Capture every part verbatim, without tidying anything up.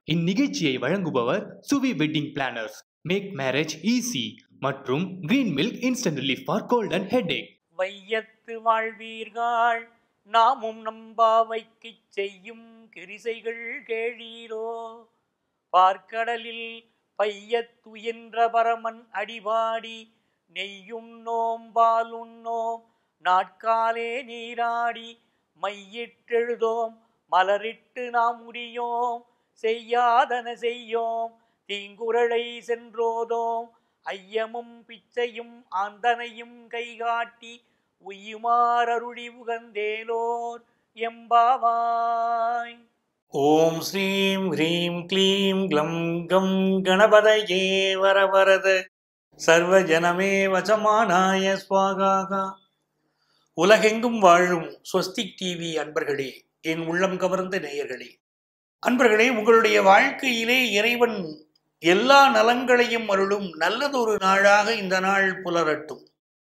இந்நிகழ்ச்சியை வழங்குபவர் Suvi wedding planners, make marriage easy மற்றும் green milk instant relief for cold and headache. வையத்து வாழ்வீர்கள் நாமும் நம்பாவைக்கு செய்யும் கிரிசைகள் கேளீரோ. பார்க்கடலில் பையத்துயின்ற பரமன் அடிபாடி நெய்யுண்ணோம் பாலுண்ணோம் நாட்காலே நீராடி மையிட்டெழுதோம் மலரிட்டு நாம் முடியோம் செய்யாதன செய்யோம் தீங்குரலை சென்றோதோம் ஐயமும் பிச்சையும் ஆந்தனையும் கைகாட்டி உய்யுமாறருளி உகந்தேலோர் எம்பாவாய். ஓம் ஸ்ரீம் ஹ்ரீம் க்ளீம் க்ளம் கம் கணபதயே வரவரத சர்வஜனமே வசமானாய ஸ்வாகாகா. உலகெங்கும் வாழும் ஸ்வஸ்திக் டிவி அன்பர்களே, என் உள்ளம் கவர்ந்த நேயர்களே, அன்பர்களே, உங்களுடைய வாழ்க்கையிலே இறைவன் எல்லா நலங்களையும் அருளும் நல்லதொரு நாளாக இந்த நாள் புலரட்டும்.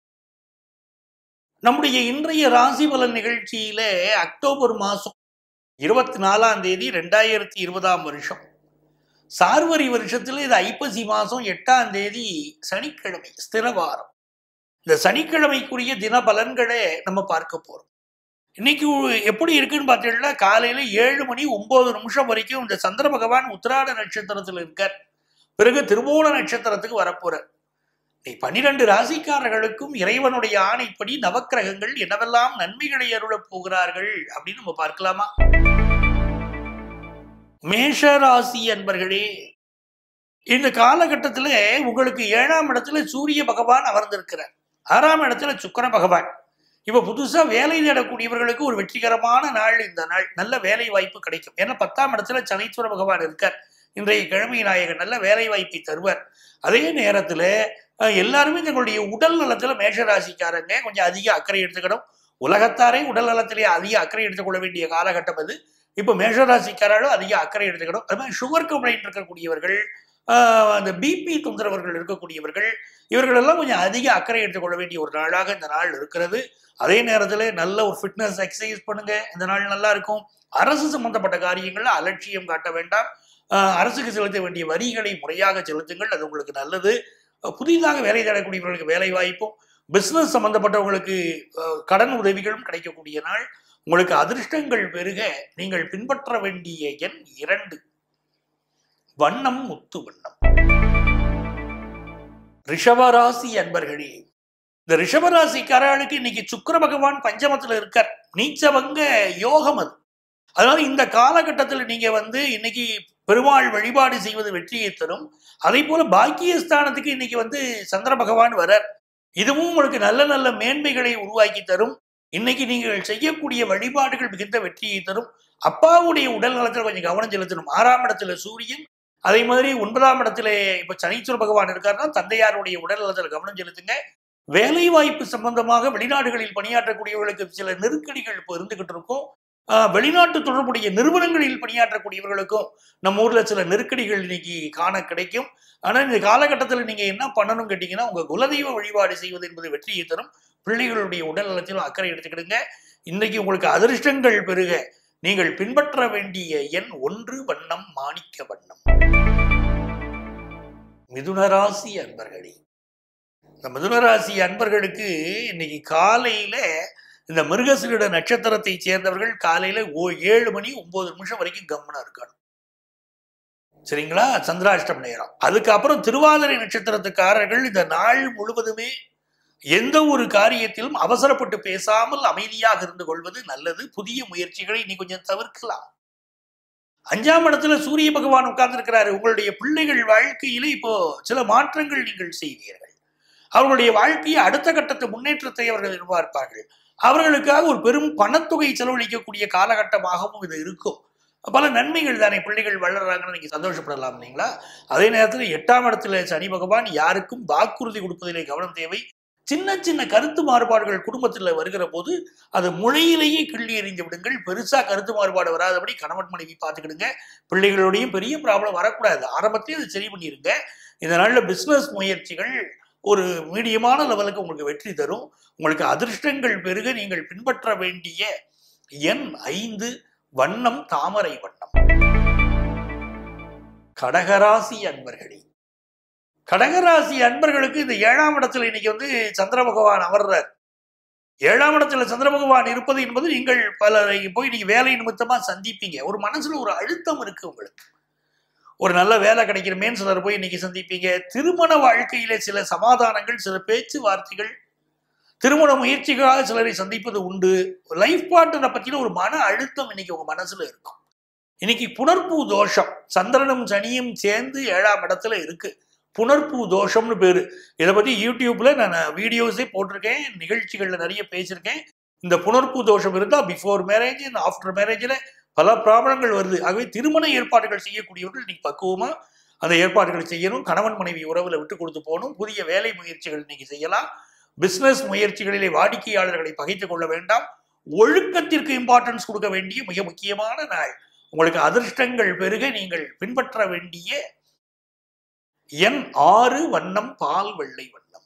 நம்முடைய இன்றைய ராசி பலன் நிகழ்ச்சியில அக்டோபர் மாசம் இருபத்தி நாலாம் தேதி ரெண்டாயிரத்தி இருபதாம் வருஷம் சார்வரி வருஷத்துல இது ஐப்பசி மாசம் எட்டாம் தேதி சனிக்கிழமை, ஸ்திரவாரம். இந்த சனிக்கிழமைக்குரிய தின பலன்களை நம்ம பார்க்க போறோம். இன்னைக்கு எப்படி இருக்குன்னு பார்த்தீங்கன்னா, காலையில ஏழு மணி ஒன்பது நிமிஷம் வரைக்கும் இந்த சந்திர பகவான் உத்திராட நட்சத்திரத்தில் இருக்கார். பிறகு திருவோண நட்சத்திரத்துக்கு வரப்போறார். பன்னிரண்டு ராசிக்காரர்களுக்கும் இறைவனுடைய ஆணைப்படி நவக்கிரகங்கள் என்னவெல்லாம் நன்மைகளை அருளப் போகிறார்கள் அப்படின்னு நம்ம பார்க்கலாமா? மேஷ ராசி அன்பர்களே, இந்த காலகட்டத்துல உங்களுக்கு ஏழாம் இடத்துல சூரிய பகவான் அமர்ந்திருக்கிறார். ஆறாம் இடத்துல சுக்கிர பகவான். இப்ப புதுசா வேலை தேடக்கூடியவர்களுக்கு ஒரு வெற்றிகரமான நாள் இந்த நாள். நல்ல வேலை வாய்ப்பு கிடைக்கும். ஏன்னா பத்தாம் இடத்துல சனீஸ்வர பகவான் இருக்கார். இன்றைய கிழமை நாயகன் நல்ல வேலை வாய்ப்பை தருவார். அதே நேரத்துல எல்லாருமே தங்களுடைய உடல் நலத்துல மேஷராசிக்காரங்க கொஞ்சம் அதிக அக்கறை எடுத்துக்கணும். உலகத்தாரே உடல் நலத்திலே அதிக அக்கறை எடுத்துக்கொள்ள வேண்டிய காலகட்டம் அது. இப்ப மேஷராசிக்காரர்களும் அதிக அக்கறை எடுத்துக்கணும். அது மாதிரி சுகர் கம்ப்ளைண்ட் இருக்கக்கூடியவர்கள், அந்த பிபி தொந்தரவர்கள் இருக்கக்கூடியவர்கள், இவர்கள் எல்லாம் கொஞ்சம் அதிக அக்கறை எடுத்துக்கொள்ள வேண்டிய ஒரு நாளாக இந்த நாள் இருக்கிறது. அதே நேரத்தில் நல்ல ஒரு ஃபிட்னஸ் எக்ஸசைஸ் பண்ணுங்க, இந்த நாள் நல்லா இருக்கும். அரசு சம்பந்தப்பட்ட காரியங்கள்ல அலட்சியம் காட்ட வேண்டாம். அரசுக்கு செலுத்த வேண்டிய வரிகளை முறையாக செலுத்துங்கள், அது உங்களுக்கு நல்லது. புதிதாக வேலை தேடக்கூடியவர்களுக்கு வேலை வாய்ப்பும், பிசினஸ் சம்பந்தப்பட்டவங்களுக்கு கடன் உதவிகளும் கிடைக்கக்கூடிய நாள். உங்களுக்கு அதிர்ஷ்டங்கள் பெருக நீங்கள் பின்பற்ற வேண்டிய எண் இரண்டு, வண்ணம் முத்து வண்ணம். ரிஷபராசி அன்பர்களே, இந்த ரிஷபராசிக்காரர்களுக்கு இன்னைக்கு சுக்கிர பகவான் பஞ்சமத்துல இருக்கார். நீச்சபங்க யோகம் அது. அதனால இந்த காலகட்டத்தில் நீங்க வந்து இன்னைக்கு பெருமாள் வழிபாடு செய்வது வெற்றியை தரும். அதே போல பாக்கியஸ்தானத்துக்கு இன்னைக்கு வந்து சந்திர பகவான் வரார். இதுவும் உங்களுக்கு நல்ல நல்ல மேன்மைகளை உருவாக்கி தரும். இன்னைக்கு நீங்கள் செய்யக்கூடிய வழிபாடுகள் மிகுந்த வெற்றியை தரும். அப்பாவுடைய உடல் நலத்தில் கொஞ்சம் கவனம் செலுத்தணும். ஆறாம் இடத்துல சூரியன், அதே மாதிரி ஒன்பதாம் இடத்துல இப்ப சனீஸ்வர பகவான் இருக்காருன்னா தந்தையாருடைய உடல் நலத்தில் கவனம் செலுத்துங்க. வேலை வாய்ப்பு சம்பந்தமாக வெளிநாடுகளில் பணியாற்றக்கூடியவர்களுக்கு சில நெருக்கடிகள் இப்போ இருந்துகிட்டு இருக்கும். வெளிநாட்டு தொடர்புடைய நிறுவனங்களில் பணியாற்றக்கூடியவர்களுக்கும் நம்ம ஊர்ல சில நெருக்கடிகள் இன்னைக்கு காண கிடைக்கும். ஆனா இந்த காலகட்டத்தில் நீங்க என்ன பண்ணணும் கேட்டீங்கன்னா, உங்க குலதெய்வ வழிபாடு செய்வது என்பது வெற்றியை தரும். பிள்ளைகளுடைய உடல் நலத்திலும் அக்கறை எடுத்துக்கிடுங்க. இன்னைக்கு உங்களுக்கு அதிர்ஷ்டங்கள் பெருக நீங்கள் பின்பற்ற வேண்டிய எண் ஒன்று, வண்ணம் மாணிக்க வண்ணம். மிதுனராசி அன்பர்களே, இந்த மிதுனராசி அன்பர்களுக்கு இன்னைக்கு காலையில இந்த மிருகசீரிட நட்சத்திரத்தை சேர்ந்தவர்கள் காலையில ஓ ஏழு மணி ஒன்பது நிமிஷம் வரைக்கும் கவனம் இருக்கணும். சரிங்களா? சந்திராஷ்டம் நேரம். அதுக்கப்புறம் திருவாதிரை நட்சத்திரத்துக்காரர்கள் இந்த நாள் முழுவதுமே எந்த ஒரு காரியத்திலும் அவசரப்பட்டு பேசாமல் அமைதியாக இருந்து கொள்வது நல்லது. புதிய முயற்சிகளை நீ கொஞ்சம் தவிர்க்கலாம். அஞ்சாம் இடத்துல சூரிய பகவான் உட்கார்ந்து இருக்கிறாரு. உங்களுடைய பிள்ளைகள் வாழ்க்கையில இப்போ சில மாற்றங்கள் நீங்கள் செய்வீர்கள். அவர்களுடைய வாழ்க்கையை அடுத்த கட்டத்து முன்னேற்றத்தை அவர்கள் எதிர்பார்ப்பார்கள். அவர்களுக்காக ஒரு பெரும் பணத்தொகை செலவழிக்கக்கூடிய காலகட்டமாகவும் இது இருக்கும். பல நன்மைகள் தானே. பிள்ளைகள் வளர்றாங்கன்னு நீங்க சந்தோஷப்படலாம் இல்லைங்களா? அதே நேரத்தில் எட்டாம் இடத்துல சனி பகவான் யாருக்கும் வாக்குறுதி கொடுப்பதிலே கவனம் தேவை. சின்ன சின்ன கருத்து மாறுபாடுகள் குடும்பத்தில் வருகிற போது அது முளையிலேயே கிள்ளி எறிந்து விடுங்கள். பெருசா கருத்து மாறுபாடு வராதபடி கணவன் மனைவி பார்த்துக்கிடுங்க. பிள்ளைகளோடையும் பெரிய ப்ராப்ளம் வரக்கூடாது. ஆரம்பத்தையும் அதை சரி பண்ணிருங்க. இந்த நாள்ல பிசினஸ் முயற்சிகள் ஒரு மீடியமான லெவலுக்கு உங்களுக்கு வெற்றி தரும். உங்களுக்கு அதிர்ஷ்டங்கள் பெருக நீங்கள் பின்பற்ற வேண்டிய எண் ஐந்து, வண்ணம் தாமரை வண்ணம். கடகராசி அன்பர்களே, கடகராசி அன்பர்களுக்கு இந்த ஏழாம் இடத்துல இன்னைக்கு வந்து சந்திர பகவான் அமர்றார். ஏழாம் இடத்துல சந்திர பகவான் இருப்பது என்பது நீங்கள் பலரை போய் நீங்க வேலை நிமித்தமா சந்திப்பீங்க. ஒரு மனசுல ஒரு அழுத்தம் இருக்கு உங்களுக்கு. ஒரு நல்ல வேலை கிடைக்கிறமேன்னு சிலர் போய் இன்னைக்கு சந்திப்பீங்க. திருமண வாழ்க்கையில சில சமாதானங்கள், சில பேச்சுவார்த்தைகள், திருமண முயற்சிகளாக சிலரை சந்திப்பது உண்டு. லைஃப் பார்ட்னரை பத்தின ஒரு மன அழுத்தம் இன்னைக்கு உங்க மனசுல இருக்கும். இன்னைக்கு புணர்ப்பு தோஷம், சந்திரனும் சனியும் சேர்ந்து ஏழாம் இடத்துல இருக்கு. புணர்ப்பு தோஷம்னு பேரு. இதை பத்தி யூடியூப்ல நான் வீடியோஸே போட்டிருக்கேன், நிகழ்ச்சிகள்ல நிறைய பேசியிருக்கேன். இந்த புணர்ப்பு தோஷம் இருந்தா பிஃபோர் மேரேஜ், ஆஃப்டர் மேரேஜ்ல பல ப்ராப்ளங்கள் வருது. ஆகவே திருமண ஏற்பாடுகள் செய்யக்கூடியவர்கள் இன்னைக்கு பக்குவமா அந்த ஏற்பாடுகள் செய்யணும். கணவன் மனைவி உறவுல விட்டு கொடுத்து போகணும். புதிய வேலை முயற்சிகள் இன்னைக்கு செய்யலாம். பிசினஸ் முயற்சிகளிலே வாடிக்கையாளர்களை பகைத்துக் கொள்ள வேண்டாம். ஒழுக்கத்திற்கு இம்பார்ட்டன்ஸ் கொடுக்க வேண்டிய மிக முக்கியமான நாள். உங்களுக்கு அதிர்ஷ்டங்கள் பெருக நீங்கள் பின்பற்ற வேண்டிய எண் ஆறு, வண்ணம் பால் வெள்ளை வண்ணம்.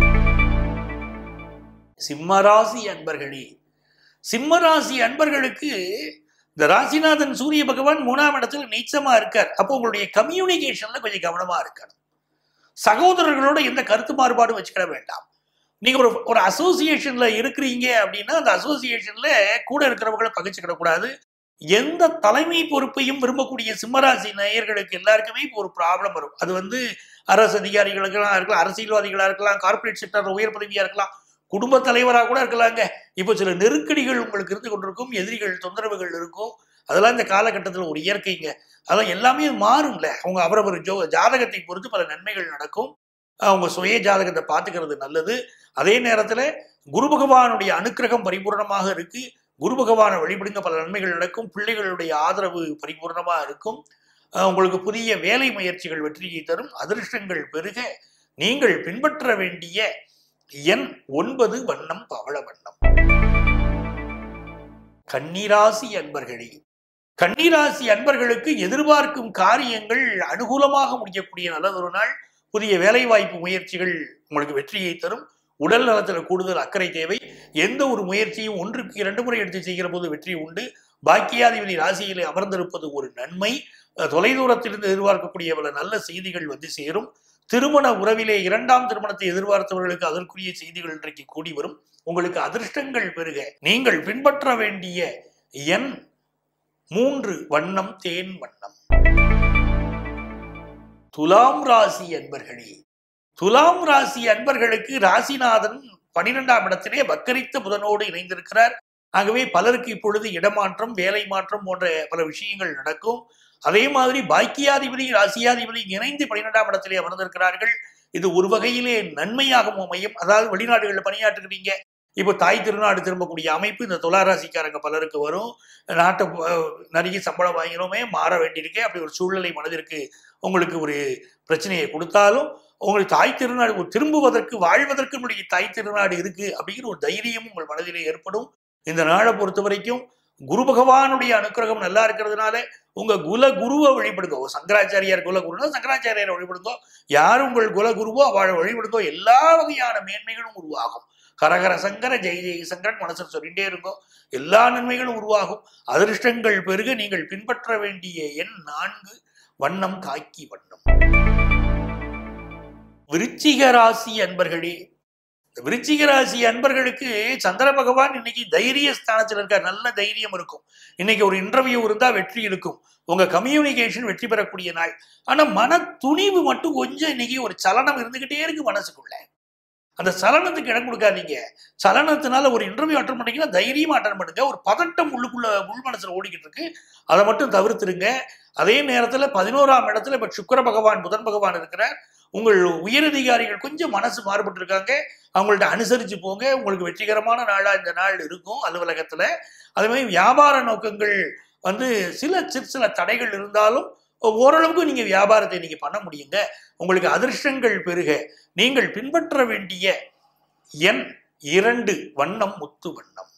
சிம்மராசி அன்பர்களே, சிம்மராசி அன்பர்களுக்கு இந்த ராசிநாதன் சூரிய பகவான் மூணாம் இடத்துல நீச்சமா இருக்கார். அப்போ உங்களுடைய கம்யூனிகேஷன்ல கொஞ்சம் கவனமா இருக்கணும். சகோதரர்களோட எந்த கருத்து மாறுபாடும் வச்சுக்கிட வேண்டாம். நீங்க ஒரு ஒரு அசோசியேஷன்ல இருக்கிறீங்க அப்படின்னா அந்த அசோசியேஷன்ல கூட இருக்கிறவங்களை பகிச்சுக்கிட கூடாது. எந்த தலைமை பொறுப்பையும் விரும்பக்கூடிய சிம்மராசி நேயர்களுக்கு எல்லாருக்குமே இப்போ ஒரு ப்ராப்ளம் வரும். அது வந்து அரசு அதிகாரிகளுக்கெல்லாம் இருக்கலாம், அரசியல்வாதிகளா இருக்கலாம், கார்பரேட் செக்டர் உயர் பதவியா இருக்கலாம், குடும்ப தலைவராக கூட இருக்கலாங்க. இப்போ சில நெருக்கடிகள் உங்களுக்கு இருந்து கொண்டிருக்கும், எதிரிகள் தொந்தரவுகள் இருக்கும். அதெல்லாம் இந்த காலகட்டத்தில் ஒரு இயற்கைங்க. அதெல்லாம் எல்லாமே மாறும்ல. அவங்க அவரவர் ஜோ ஜாதகத்தை பொறுத்து பல நன்மைகள் நடக்கும். அவங்க சுய ஜாதகத்தை பார்த்துக்கிறது நல்லது. அதே நேரத்தில் குரு பகவானுடைய அனுக்கிரகம் பரிபூர்ணமாக இருக்கு. குரு பகவானை வழிபடுங்க, பல நன்மைகள் நடக்கும். பிள்ளைகளுடைய ஆதரவு பரிபூர்ணமா இருக்கும். உங்களுக்கு புதிய வேலை முயற்சிகள் வெற்றியை தரும். அதிர்ஷ்டங்கள் பெருக நீங்கள் பின்பற்ற வேண்டிய எண் ஒன்பது, வண்ணம் பவள வண்ணம். கன்னிராசி அன்பர்களே, கன்னிராசி அன்பர்களுக்கு எதிர்பார்க்கும் காரியங்கள் அனுகூலமாக முடியக்கூடிய நல்லதொரு நாள். புதிய வேலை வாய்ப்பு முயற்சிகள் உங்களுக்கு வெற்றியை தரும். உடல் நலத்தில் கூடுதல் அக்கறை தேவை. எந்த ஒரு முயற்சியும் ஒன்றுக்கு இரண்டு முறை எடுத்து செய்கிற போது வெற்றி உண்டு. பாக்கியாதிபதி ராசியிலே அமர்ந்திருப்பது ஒரு நன்மை. தொலைதூரத்திலிருந்து எதிர்பார்க்கக்கூடிய பல நல்ல செய்திகள் வந்து சேரும். திருமண உறவிலே இரண்டாம் திருமணத்தை எதிர்பார்த்தவர்களுக்கு அதற்குரிய செய்திகள் இன்றைக்கு கூடி வரும். உங்களுக்கு அதிர்ஷ்டங்கள் பெருக நீங்கள் பின்பற்ற வேண்டிய எண் மூன்று, வண்ணம் தேன் வண்ணம். துலாம் ராசி அன்பர்களே, துலாம் ராசி அன்பர்களுக்கு ராசிநாதன் பனிரெண்டாம் இடத்திலே வக்கரித்த புதனோடு இணைந்திருக்கிறார். ஆகவே பலருக்கு இப்பொழுது இடமாற்றம், வேலை மாற்றம் போன்ற பல விஷயங்கள் நடக்கும். அதே மாதிரி பாக்கியாதிபதி ராசியாதிபதி இணைந்து பனிரெண்டாம் இடத்திலே அமர்ந்திருக்கிறார்கள். இது ஒரு வகையிலே நன்மையாகவும் அமையும். அதாவது வெளிநாடுகளில் பணியாற்றுகிறீங்க, இப்போ தாய் திருநாடு திரும்பக்கூடிய அமைப்பு இந்த துலா ராசிக்காரங்க பலருக்கு வரும். நாட்டை நிறைய சம்பளம் வாங்கினோமே, மாற வேண்டியிருக்கே, அப்படி ஒரு சூழ்நிலை மனதிற்கு உங்களுக்கு ஒரு பிரச்சனையை கொடுத்தாலும் உங்களுக்கு தாய் திருநாடு திரும்புவதற்கு, வாழ்வதற்கு நம்முடைய தாய் திருநாடு இருக்கு அப்படிங்கிற ஒரு தைரியமும் உங்கள் மனதிலே ஏற்படும். இந்த நாளை பொறுத்த வரைக்கும் குரு பகவானுடைய அனுக்கிரகம் நல்லா இருக்கிறதுனால உங்க குல குருவை வழிபடுங்க. சங்கராச்சாரியார் குல குருனா சங்கராச்சாரியாரை வழிபடுங்கோ. யார் உங்கள் குல குருவோ அவளை வழிபடுங்கோ. எல்லா வகையான மேன்மைகளும் உருவாகும். கரகர சங்கர ஜெய ஜெய சங்கரன் மனசில் சொல்லிட்டே இருக்கோ. எல்லா நன்மைகளும் உருவாகும். அதிர்ஷ்டங்கள் பெருக நீங்கள் பின்பற்ற வேண்டிய எண் நான்கு, வண்ணம் காக்கி வண்ணம். விருச்சிக ராசி அன்பர்களே, விருச்சிக ராசி அன்பர்களுக்கு சந்திர பகவான் இன்னைக்கு தைரிய ஸ்தானத்தில் இருக்கார். நல்ல தைரியம் இருக்கும். இன்னைக்கு ஒரு இன்டர்வியூ இருந்தா வெற்றி இருக்கும். உங்க கம்யூனிகேஷன் வெற்றி பெறக்கூடிய நாள். ஆனா மன துணிவு மட்டும் கொஞ்சம் இன்னைக்கு ஒரு சலனம் இருந்துகிட்டே இருக்கு மனசுக்குள்ள. அந்த சலனத்துக்கு இடம் கொடுக்காதீங்க. சலனத்தினால ஒரு இன்டர்வியூ அட்டன் பண்ணீங்கன்னா தைரியமா அட்டன் பண்ணுங்க. ஒரு பதட்டம் உள்ளுக்குள்ள உள் மனசுல ஓடிக்கிட்டு இருக்கு, அதை மட்டும் தவிர்த்துருங்க. அதே நேரத்துல பதினோராம் இடத்துல இப்ப சுக்கிர பகவான் புதன் பகவான் இருக்கிறார். உங்கள் உயரதிகாரிகள் கொஞ்சம் மனசு மாறுபட்டு இருக்காங்க, அவங்கள்ட்ட அனுசரிச்சு போங்க. உங்களுக்கு வெற்றிகரமான நாளா இந்த நாள் இருக்கும் அலுவலகத்துல. அதே மாதிரி வியாபார நோக்கங்கள் வந்து சில சில தடைகள் இருந்தாலும் ஓரளவுக்கு நீங்க வியாபாரத்தை நீங்க பண்ண முடியுங்க. உங்களுக்கு அதிர்ஷ்டங்கள் பெருக நீங்கள் பின்பற்ற வேண்டிய எண் இரண்டு, வண்ணம் முத்து வண்ணம்.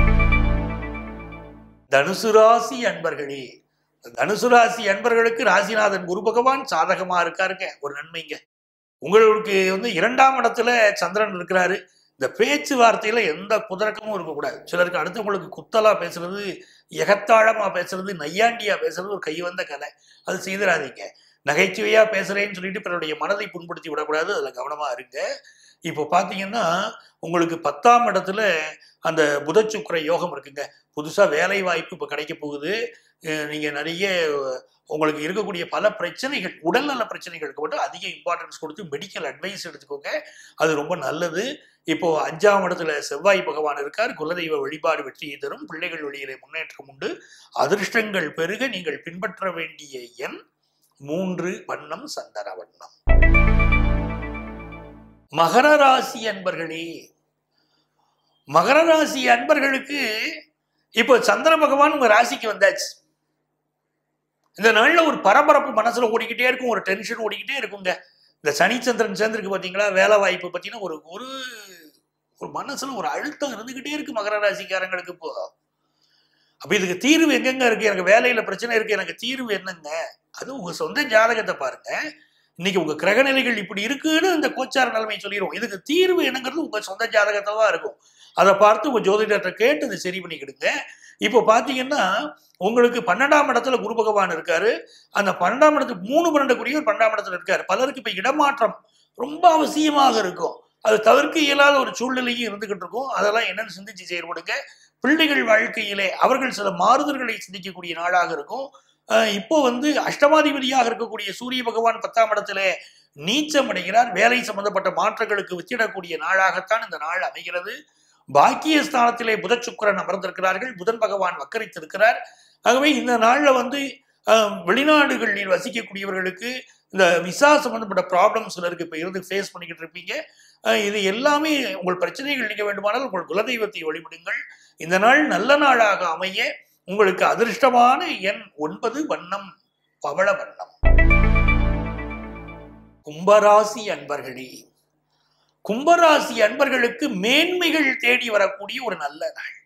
தனுசு ராசி அன்பர்களே, தனுசு ராசி அன்பர்களுக்கு ராசிநாதன் குரு பகவான் சாதகமா இருக்காருங்க, ஒரு நன்மைங்க. உங்களுக்கு வந்து இரண்டாம் இடத்துல சந்திரன் இருக்கிறாரு. இந்த பேச்சுவார்த்தையில எந்த குதர்க்கமும் இருக்கக்கூடாது. சிலருக்கு அடுத்தவங்களுக்கு குத்தலா பேசுறது, எகத்தாழமா பேசுறது, நையாண்டியா பேசுறது ஒரு கை வந்த கலை. அது செய்திடாதீங்க. நகைச்சுவையா பேசுறேன்னு சொல்லிட்டு பிறருடைய மனதை புண்படுத்தி விடக்கூடாது, அதுல கவனமா இருங்க. இப்போ பாத்தீங்கன்னா உங்களுக்கு பத்தாம் இடத்துல அந்த புத சுக்கிர யோகம் இருக்குங்க. புதுசா வேலை வாய்ப்பு இப்ப கிடைக்க போகுது. நீங்க நிறைய உங்களுக்கு இருக்கக்கூடிய பல பிரச்சனைகள், உடல்நல பிரச்சனைகளுக்கு மட்டும் அதிக இம்பார்ட்டன்ஸ் கொடுத்து மெடிக்கல் அட்வைஸ் எடுத்துக்கோங்க, அது ரொம்ப நல்லது. இப்போ அஞ்சாம் இடத்துல செவ்வாய் பகவான் இருக்கார். குலதெய்வ வழிபாடு வெற்றியை தரும். பிள்ளைகள் வழியிலே முன்னேற்றம் உண்டு. அதிர்ஷ்டங்கள் பெருக. நீங்கள் பின்பற்ற வேண்டிய எண் மூன்று, வண்ணம் சந்தன வண்ணம். மகர ராசி அன்பர்களே, மகர ராசி அன்பர்களுக்கு இப்போ சந்திர பகவான் உங்க ராசிக்கு வந்தாச்சு. இந்த நாள்ல ஒரு பரபரப்பு மனசுல ஓடிக்கிட்டே இருக்கும், ஒரு டென்ஷன் ஓடிக்கிட்டே இருக்குங்க. இந்த சனி சந்திரன் சேர்ந்திருக்கு பாத்தீங்களா, வேலை வாய்ப்பு பத்தினா ஒரு ஒரு ஒரு மனசுல ஒரு அழுத்தம் இருந்துகிட்டே இருக்கு மகர ராசிக்காரங்களுக்கு. இப்போ அப்ப இதுக்கு தீர்வு எங்கெங்க இருக்கு? எனக்கு வேலையில பிரச்சனை இருக்கு, எனக்கு தீர்வு என்னங்க? அது உங்க சொந்த ஜாதகத்தை பாருங்க. இன்னைக்கு உங்க கிரகநிலைகள் இப்படி இருக்குன்னு இந்த கோச்சார நிலைமை சொல்லிடுவோம். இதுக்கு தீர்வு என்னங்கிறது உங்க சொந்த ஜாதகத்தை தான் இருக்கும். அதை பார்த்து உங்க ஜோதிடத்தை கேட்டு அதை சரி பண்ணிக்கிடுங்க. இப்போ பாத்தீங்கன்னா உங்களுக்கு பன்னெண்டாம் இடத்துல குரு பகவான் இருக்காரு. அந்த பன்னெண்டாம் இடத்துக்கு மூணு பன்னெண்டுக்குரிய ஒரு பன்னெண்டாம் இடத்துல இருக்காரு. பலருக்கு இப்ப இடமாற்றம் ரொம்ப அவசியமாக இருக்கும். அது தவிர்க்க இயலாத ஒரு சூழ்நிலையும் இருந்துகிட்டு இருக்கும். அதெல்லாம் என்னன்னு சிந்திச்சு செயல்படுங்க. பிள்ளைகள் வாழ்க்கையிலே அவர்கள் சில மாறுதல்களை சிந்திக்கக்கூடிய நாளாக இருக்கும். இப்போ வந்து அஷ்டமாதிபதியாக இருக்கக்கூடிய சூரிய பகவான் பத்தாம் இடத்துல நீச்சம் அடைகிறார். வேலை சம்பந்தப்பட்ட மாற்றங்களுக்கு வித்திடக்கூடிய நாளாகத்தான் இந்த நாள் அமைகிறது. பாக்கிய ஸ்தானத்திலே புத சுக்கிரன் அமர்ந்திருக்கிறார்கள். புதன் பகவான் வக்கரித்திருக்கிறார். ஆகவே இந்த நாள்ல வந்து வெளிநாடுகளில் வசிக்கக்கூடியவர்களுக்கு இந்த விசா சம்பந்தப்பட்ட ப்ராப்ளம்ஸ் சிலருக்கு இப்ப இருந்து ஃபேஸ் பண்ணிக்கிட்டு இருப்பீங்க. இது எல்லாமே உங்கள் பிரச்சனைகள் நீங்க வேண்டுமானால் உங்கள் குலதெய்வத்தை வழிபடுங்கள். இந்த நாள் நல்ல நாளாக அமைய உங்களுக்கு அதிர்ஷ்டமான எண் ஒன்பது, வண்ணம் பவள வண்ணம். கும்பராசி அன்பர்களே, கும்பராசி அன்பர்களுக்கு மேன்மைகள் தேடி வரக்கூடிய ஒரு நல்ல நாள்.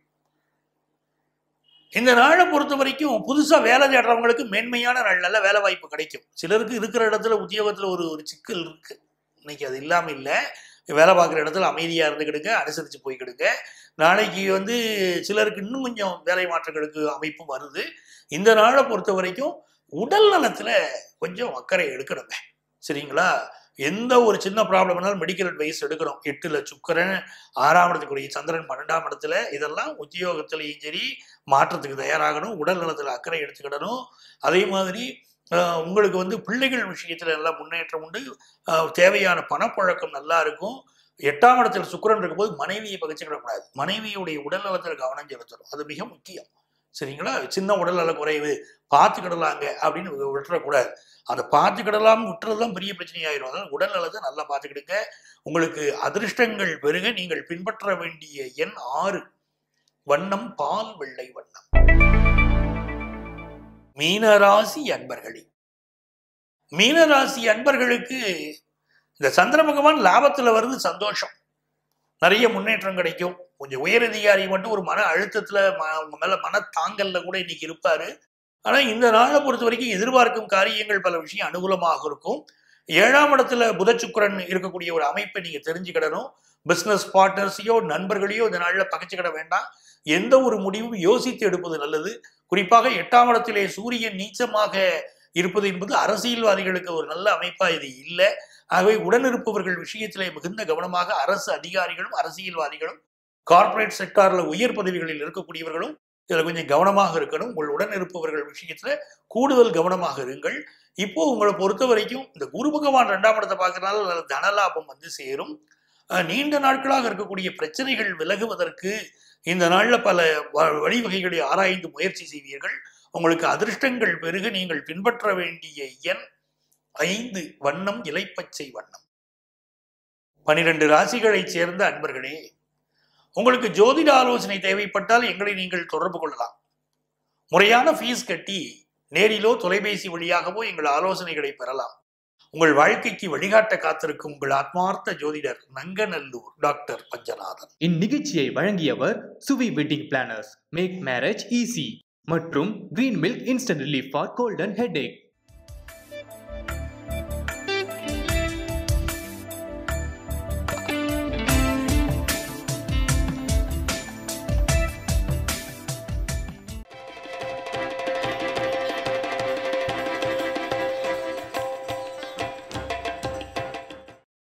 இந்த நாளை பொறுத்த வரைக்கும் புதுசா வேலை தேடுறவங்களுக்கு மேன்மையான நாள், நல்ல வேலை வாய்ப்பு கிடைக்கும். சிலருக்கு இருக்கிற இடத்துல உத்தியோகத்துல ஒரு ஒரு சிக்கல் இருக்கு. இன்னைக்கு அது இல்லாம இல்லை. வேலை பார்க்குற இடத்துல அமைதியா இருந்துக்கிடுங்க, அனுசரிச்சு போய்க்கிடுங்க. நாளைக்கு வந்து சிலருக்கு இன்னும் கொஞ்சம் வேலை மாற்றங்களுக்கு அமைப்பும் வருது. இந்த நாளை பொறுத்த வரைக்கும் உடல் நலத்துல கொஞ்சம் அக்கறை எடுக்கணுங்க, சரிங்களா? எந்த ஒரு சின்ன ப்ராப்ளம்னாலும் மெடிக்கல் அட்வைஸ் எடுக்கணும். எட்டுல சுக்கிரன், ஆறாம் இடத்துக்குரிய சந்திரன் பன்னெண்டாம் இடத்துல, இதெல்லாம் உத்தியோகத்திலையும் சரி மாற்றத்துக்கு தயாராகணும். உடல் நலத்துல அக்கறை எடுத்துக்கிடணும். அதே மாதிரி உங்களுக்கு வந்து பிள்ளைகள் விஷயத்துல நல்லா முன்னேற்றம் உண்டு. தேவையான பணப்பழக்கம் நல்லா இருக்கும். எட்டாம் இடத்துல சுக்கிரன் இருக்கும்போது மனைவியை பகிச்சுக்கிடக்கூடாது. மனைவியுடைய உடல் நலத்துல கவனம் செலுத்தணும், அது மிக முக்கியம், சரிங்களா? சின்ன உடல் நல குறைவு பார்த்துக்கிடலாங்க அப்படின்னு விட்டுறக்கூடாது. அதை பார்த்துக்கிடலாம் விட்டுறதுலாம் பெரிய பிரச்சனையாயிரும். அதனால உடல் நலத்தை நல்லா பார்த்துக்கிடுங்க. உங்களுக்கு அதிர்ஷ்டங்கள் பெருக. நீங்கள் பின்பற்ற வேண்டிய எண் ஆறு, வண்ணம் பால் வெள்ளை வண்ணம். மீனராசி அன்பர்களே, மீனராசி அன்பர்களுக்கு இந்த சந்திர பகவான் லாபத்துல வருது, சந்தோஷம், நிறைய முன்னேற்றம் கிடைக்கும். கொஞ்சம் உயரதிகாரி மட்டும் ஒரு மன அழுத்தத்துல உங்க மேல மன தாங்கல்ல கூட இன்னைக்கு இருப்பாரு. ஆனா இந்த நாளை பொறுத்த வரைக்கும் எதிர்பார்க்கும் காரியங்கள் பல விஷயம் அனுகூலமாக இருக்கும். ஏழாம் இடத்துல புத சுக்கிரன் இருக்கக்கூடிய ஒரு அமைப்பை நீங்க தெரிஞ்சுக்கிடணும். பிசினஸ் பார்ட்னர்ஸையோ நண்பர்களையோ இந்த நாள்ல பகைச்சுக்கிட வேண்டாம். எந்த ஒரு முடிவும் யோசித்து எடுப்பது நல்லது. குறிப்பாக எட்டாம் இடத்திலே சூரியன் நீச்சமாக இருப்பது என்பது அரசியல்வாதிகளுக்கு ஒரு நல்ல அமைப்பா இது இல்லை. ஆகவே உடனிருப்பவர்கள் விஷயத்திலே மிகுந்த கவனமாக அரசு அதிகாரிகளும் அரசியல்வாதிகளும் கார்பரேட் செக்டார்ல உயர் பதவிகளில் இருக்கக்கூடியவர்களும் இதுல கொஞ்சம் கவனமாக இருக்கணும். உங்கள் உடன் இருப்பவர்கள் விஷயத்துல கூடுதல் கவனமாக இருங்கள். இப்போ உங்களை பொறுத்த வரைக்கும் இந்த குரு பகவான் ரெண்டாம் இடத்தை பார்க்கறதுனால தனலாபம் வந்து சேரும். நீண்ட நாட்களாக இருக்கக்கூடிய பிரச்சனைகள் விலகுவதற்கு இந்த நாள்ல பல வழிவகைகளை ஆராய்ந்து முயற்சி செய்வீர்கள். உங்களுக்கு அதிர்ஷ்டங்கள் பெருக. நீங்கள் பின்பற்ற வேண்டிய எண் ஐந்து, வண்ணம் இலைப்பச்சை வண்ணம். பனிரெண்டு ராசிகளை சேர்ந்த அன்பர்களே, உங்களுக்கு ஜோதிட ஆலோசனை தேவைப்பட்டால் எங்களை நீங்கள் தொடர்பு கொள்ளலாம். முறையான ஃபீஸ் கட்டி நேரிலோ தொலைபேசி வழியாகவோ எங்கள் ஆலோசனைகளை பெறலாம். உங்கள் வாழ்க்கைக்கு வழிகாட்ட காத்திருக்கும் உங்கள் ஆத்மார்த்த ஜோதிடர் நங்கநல்லூர் டாக்டர் பஞ்சநாதன். இந்நிகழ்ச்சியை வழங்கியவர் Suvi wedding planners, make marriage easy மற்றும் green milk instant relief for cold and headache.